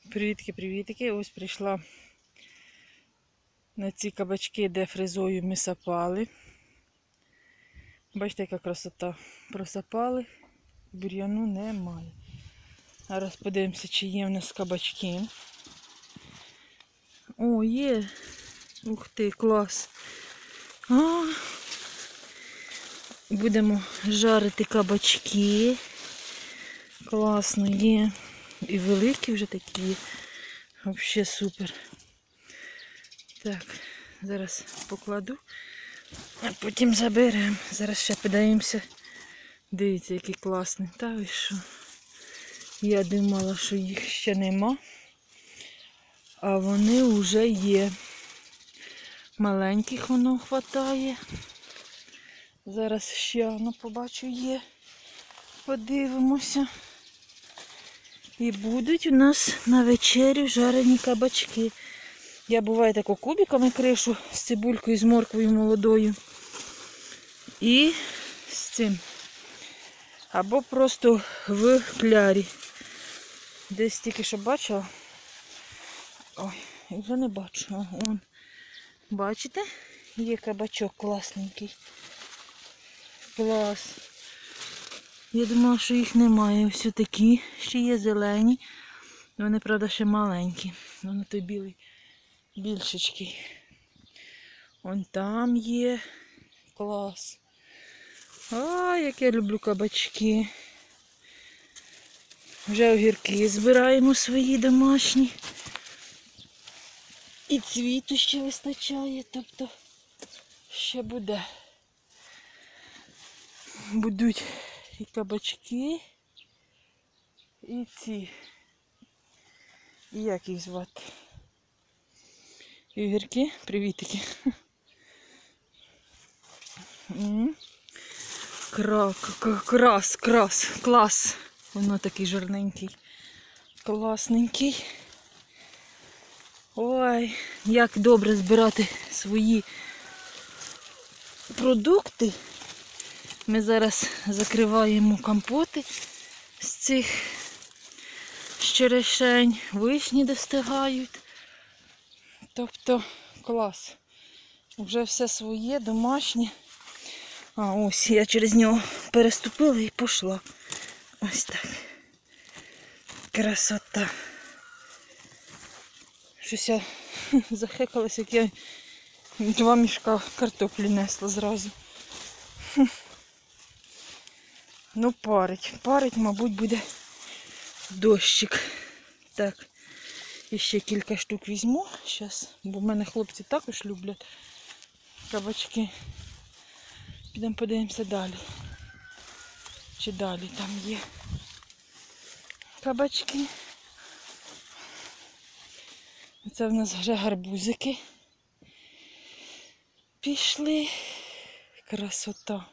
Привітки. Ось прийшла на ці кабачки, де фрезою ми сапали. Бачите, яка красота. Просапали, бур'яну немає. Зараз подивимося, чи є в нас кабачки. О, є. Ух ти, клас. Будемо жарити кабачки. Класно є. І великі вже такі є. Взагалі супер. Так, зараз покладу, а потім заберемо. Зараз ще подивимося. Дивіться, який класний. Та ви що? Я думала, що їх ще нема. А вони вже є. Маленьких воно хватає. Зараз ще побачу є. Подивимося. І будуть у нас на вечерю жарені кабачки. Я буває тако кубиками кришу з цибулькою, з морквою молодою. І з цим. Або просто в клярі. Десь тільки що бачила. Ой, вже не бачу. Вон. Бачите? Є кабачок класненький. Клас. Я думала, що їх немає. Ось такі. Ще є зелені. Вони, правда, ще маленькі. Вони той білий. Більшечки. Вон там є. Клас. Як я люблю кабачки. Вже огірки збираємо свої домашні. І цвіту ще вистачає, тобто ще буде. Будуть і кабачки, і ці. І як їх звати? І огірки, привітики. Клас. Воно такий жирненький, класненький. Ой, як добре збирати свої продукти. Ми зараз закриваємо компоти з цих черешень, вишні достигають. Тобто клас. Вже все своє, домашнє. Ось я через нього переступила і пішла. Ось так. Красота. Щось я захекалась, як я 2 мішка картоплі несла зразу. Ну, парить, мабуть, буде дощик. Так, і ще кілька штук візьму зараз, бо в мене хлопці також люблять кабачки. Підемо подивимося далі. Чи далі там є кабачки. Це в нас вже гарбузики пішли. Красота.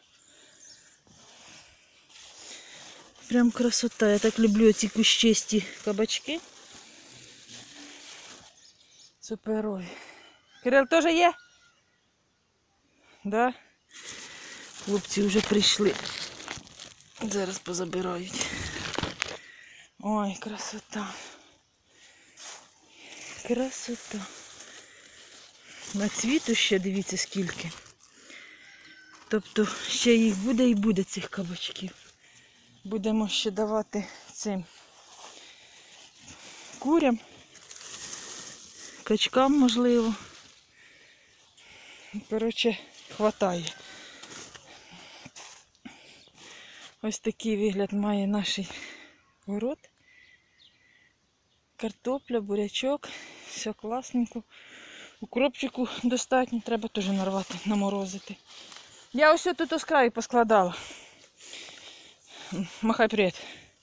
Прям красота. Я так люблю ці кущисті кабачки. Суперові. Кирил теж є? Да? Хлопці вже прийшли. Зараз позабирають. Ой, красота. Красота. На цвіту ще дивіться скільки. Тобто ще їх буде і буде цих кабачків. Будемо ще давати цим курям, качкам можливо. Коротше, хватає. Ось такий вигляд має наш город. Картопля, бурячок, все класненько. Укропчику достатньо, треба теж нарвати, наморозити. Я ось тут з краю поскладала. Махай привіт.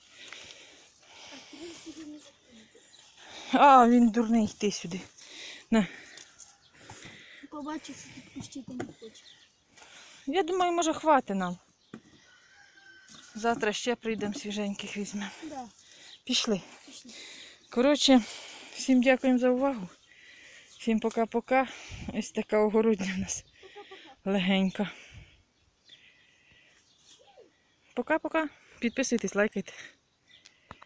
Він дурний, йти сюди. На. Побачив, що тут пущити не хоче. Я думаю, може хватить нам. Завтра ще прийдемо, свіженьких візьмемо. Да. Пішли. Коротше, всім дякуємо за увагу. Всім пока-пока. Ось така огородня у нас. Легенька. Пока-пока. Підписуйтесь, лайкайте.